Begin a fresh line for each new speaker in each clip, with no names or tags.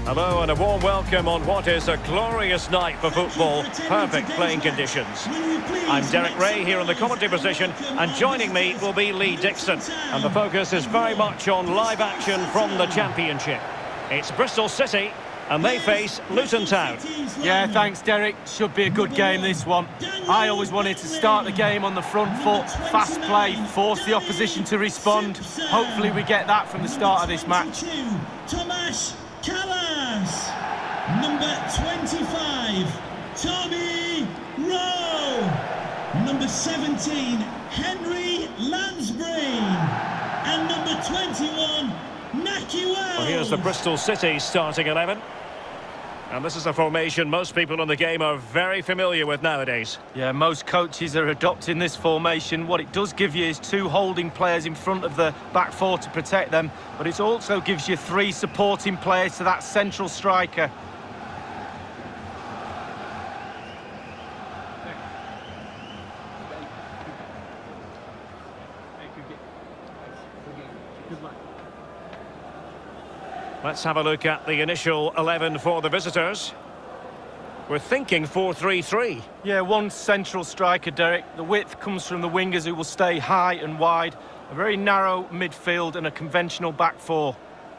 Hello and a warm welcome on what is a glorious night for football. Perfect playing conditions. I'm Derek Ray here in the commentary position, and joining me will be Lee Dixon. And the focus is very much on live action from the Championship. It's Bristol City, and they face Luton Town.
Yeah, thanks Derek. Should be a good game, this one. I always wanted to start the game on the front foot, fast play, force the opposition to respond. Hopefully we get that from the start of this match.
Tomasz Kalas, number 25, Tommy Rowe, number 17, Henry Lansbury, and number 21, Nahki Wells.
Well, here's the Bristol City starting 11. And this is a formation most people in the game are very familiar with nowadays.
Yeah, most coaches are adopting this formation. What it does give you is two holding players in front of the back four to protect them, but it also gives you three supporting players to that central striker.
Let's have a look at the initial 11 for the visitors. We're thinking 4-3-3.
Yeah, one central striker, Derek. The width comes from the wingers who will stay high and wide. A very narrow midfield and a conventional back four.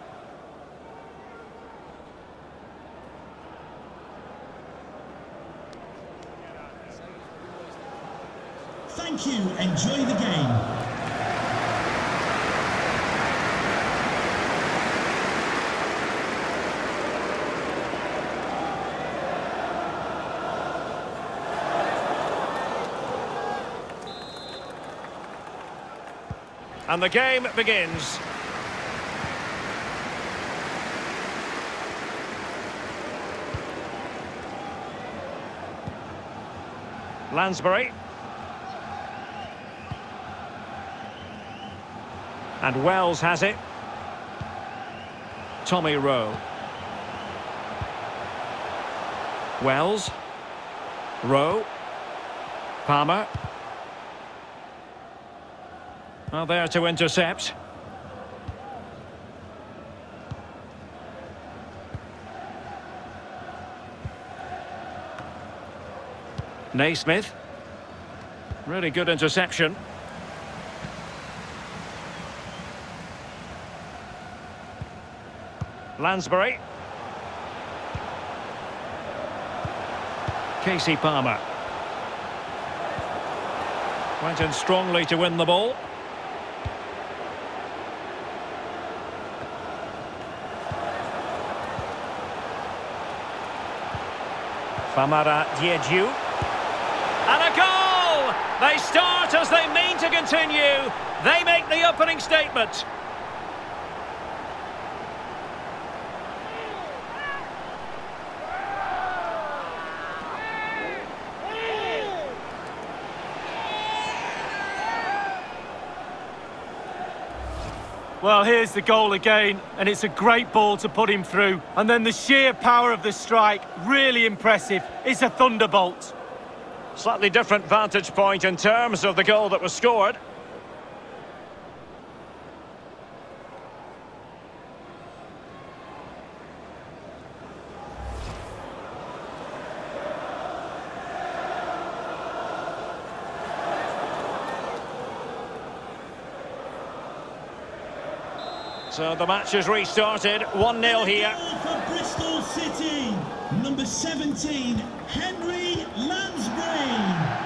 Thank you. Enjoy the game.
And the game begins. Lansbury. And Wells has it. Tommy Rowe. Wells. Rowe. Palmer. Well, there to intercept. Naismith. Really good interception. Lansbury. Casey Palmer. Went in strongly to win the ball. Famara Diédhiou. And a goal! They start as they mean to continue. They make the opening statement.
Well, here's the goal again, and it's a great ball to put him through. And then the sheer power of the strike, really impressive. It's a thunderbolt.
Slightly different vantage point in terms of the goal that was scored. So the match has restarted, 1-0 here.
For Bristol City, number 17, Henry Lansbury.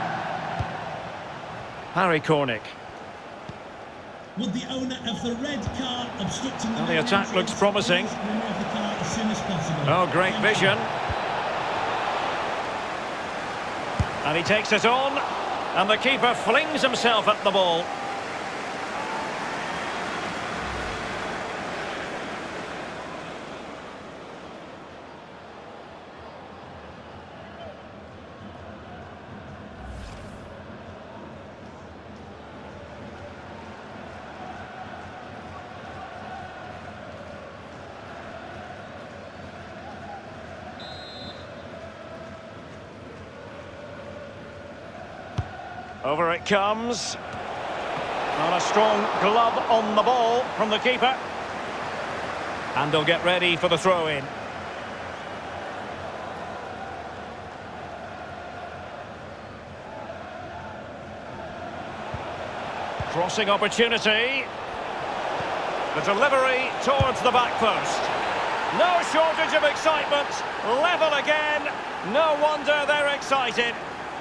Harry Cornick.
Would the owner of the red car obstructing
Well, the attack looks promising.
Remove the car as soon as possible.
Oh, great vision. And he takes it on, and the keeper flings himself at the ball. Over it comes. And a strong glove on the ball from the keeper. And they'll get ready for the throw-in. Crossing opportunity. The delivery towards the back post. No shortage of excitement. Level again. No wonder they're excited.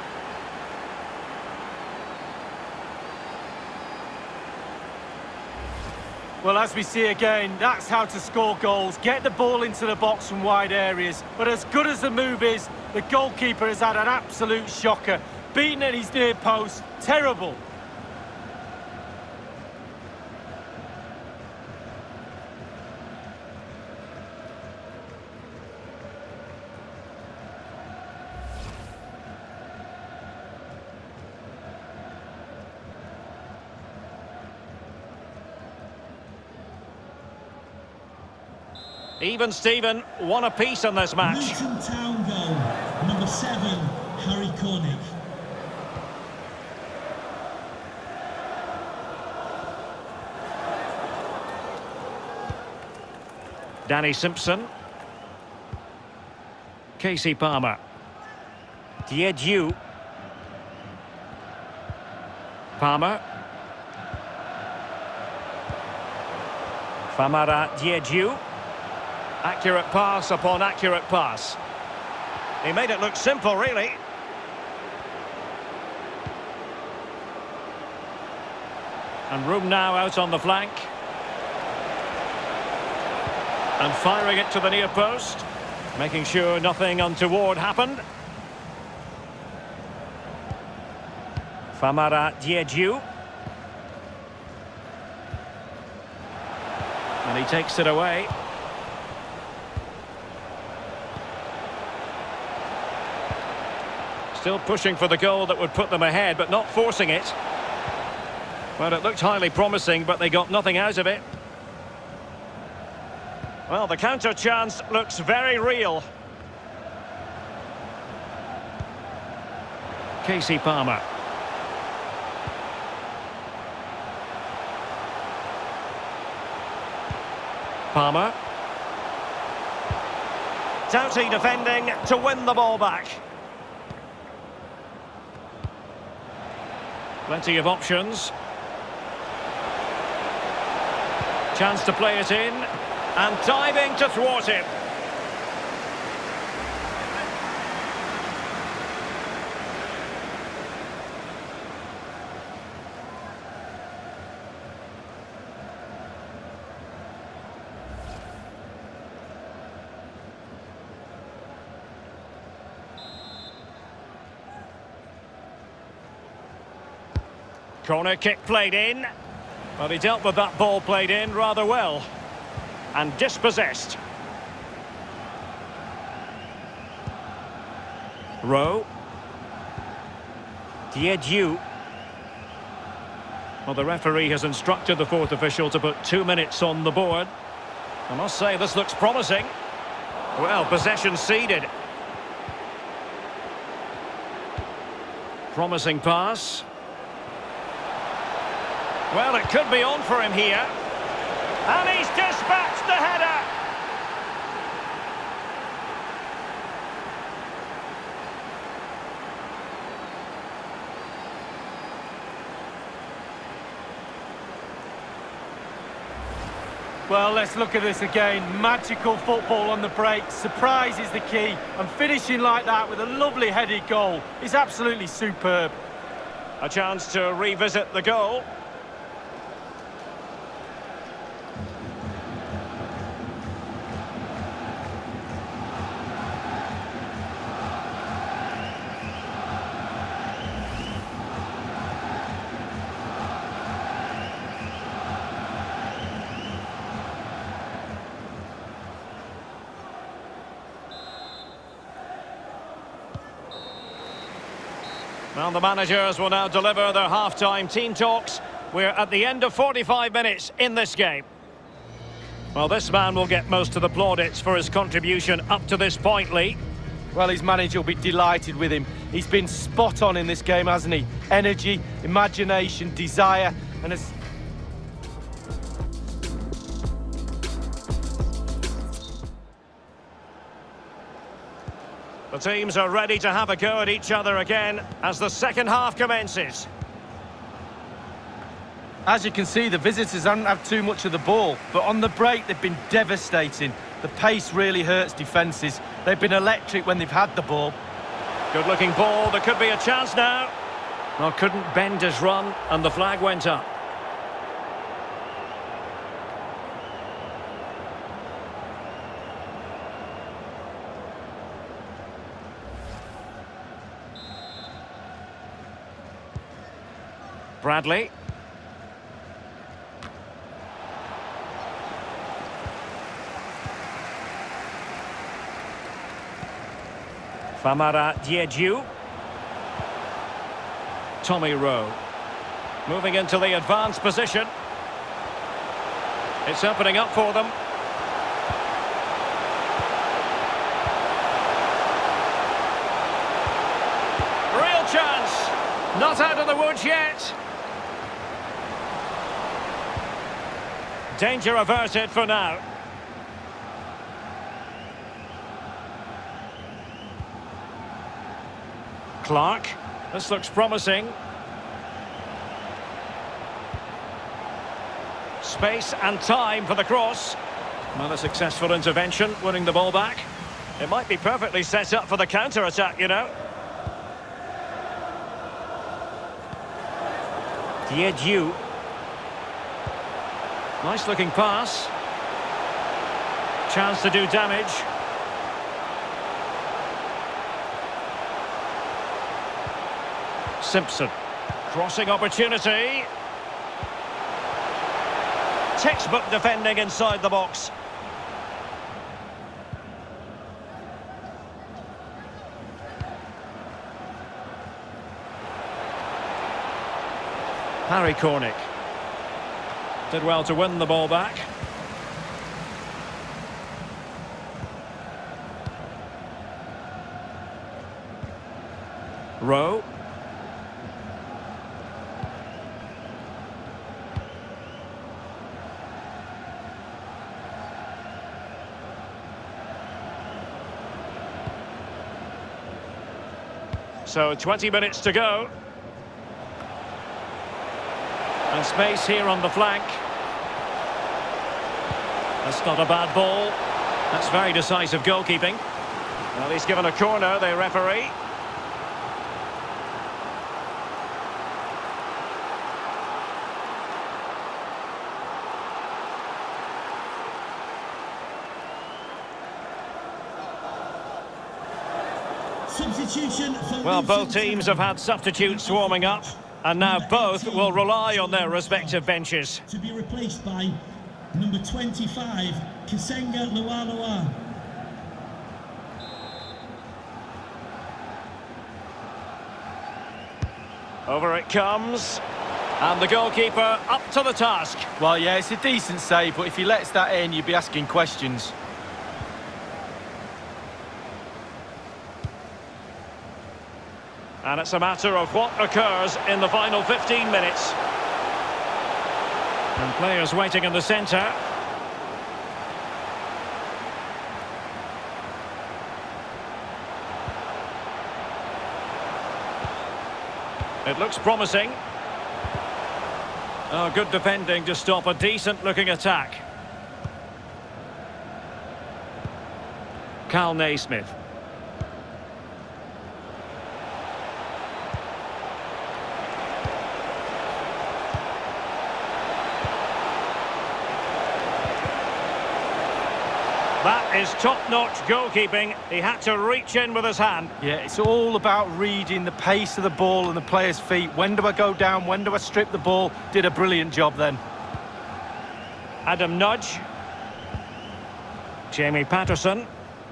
Well, as we see again, that's how to score goals. Get the ball into the box from wide areas. But as good as the move is, the goalkeeper has had an absolute shocker. Beaten at his near post. Terrible.
Even Steven, one apiece in this match.
Luton Town goal, number 7, Harry Cornick.
Danny Simpson. Casey Palmer. Diedhiou. Palmer. Famara Diedhiou. Accurate pass upon accurate pass. He made it look simple, really. And room now out on the flank. And firing it to the near post. Making sure nothing untoward happened. Famara Diedhiou. And he takes it away. Still pushing for the goal that would put them ahead, but not forcing it. Well, it looked highly promising, but they got nothing out of it. Well, the counter chance looks very real. Casey Palmer. Palmer. Doughty defending to win the ball back. Plenty of options. Chance to play it in. And diving to thwart him. Corner kick played in. But he dealt with that ball played in rather well. And dispossessed. Rowe. Diedhiou. Well, the referee has instructed the fourth official to put 2 minutes on the board. I must say, this looks promising. Well, possession ceded. Promising pass. Well, it could be on for him here. And he's dispatched the header.
Well, let's look at this again. Magical football on the break. Surprise is the key. And finishing like that with a lovely headed goal is absolutely superb.
A chance to revisit the goal. Well, the managers will now deliver their half-time team talks. We're at the end of 45 minutes in this game. Well, this man will get most of the plaudits for his contribution up to this point, Lee.
Well, his manager will be delighted with him. He's been spot on in this game, hasn't he? Energy, imagination, desire, and as...
The teams are ready to have a go at each other again as the second half commences.
As you can see, the visitors haven't had too much of the ball, but on the break they've been devastating. The pace really hurts defences. They've been electric when they've had the ball.
Good looking ball, there could be a chance now. Well, couldn't bend his run and the flag went up. Bradley. Famara Diédhiou. Tommy Rowe. Moving into the advanced position. It's opening up for them. Real chance. Not out of the woods yet. Danger averted for now. Clark. This looks promising. Space and time for the cross. Well, a successful intervention, winning the ball back. It might be perfectly set up for the counter-attack, you know. Diédhiou. Nice looking pass. Chance to do damage. Simpson. Crossing opportunity. Textbook defending inside the box. Harry Cornick. Did well to win the ball back. Rowe. So 20 minutes to go. And space here on the flank. That's not a bad ball. That's very decisive goalkeeping. Well, he's given a corner, the referee.
Substitution.
Well, both teams have had substitutes warming up, and now both will rely on their respective benches.
To be replaced by number 25, Kisenga Lualua.
Over it comes, and the goalkeeper up to the task.
Well, yeah, it's a decent save, but if he lets that in, you'd be asking questions.
And it's a matter of what occurs in the final 15 minutes. And players waiting in the centre. It looks promising. Oh, good defending to stop a decent-looking attack. Kal Naismith. That is top-notch goalkeeping. He had to reach in with his hand.
Yeah, it's all about reading the pace of the ball and the player's feet. When do I go down? When do I strip the ball? Did a brilliant job then.
Adam Nudge. Jamie Patterson.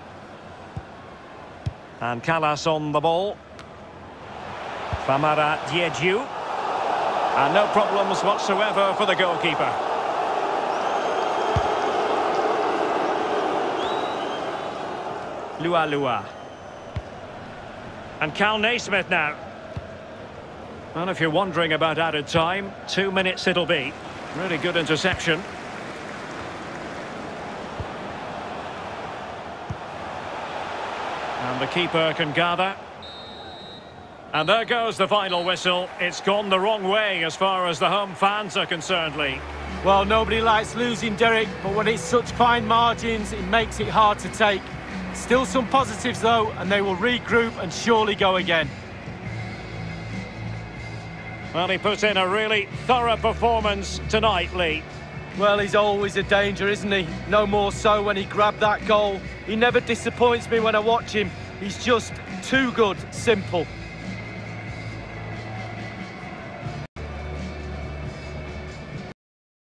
And Callas on the ball. Famara Diédhiou. And no problems whatsoever for the goalkeeper. Lualua. And Kal Naismith now. And if you're wondering about added time, 2 minutes it'll be. Really good interception. And the keeper can gather. And there goes the final whistle. It's gone the wrong way as far as the home fans are concerned, Lee.
Well, nobody likes losing, Derek, but when it's such fine margins, it makes it hard to take. Still some positives, though, and they will regroup and surely go again.
Well, he put in a really thorough performance tonight, Lee.
Well, he's always a danger, isn't he? No more so when he grabbed that goal. He never disappoints me when I watch him. He's just too good, simple.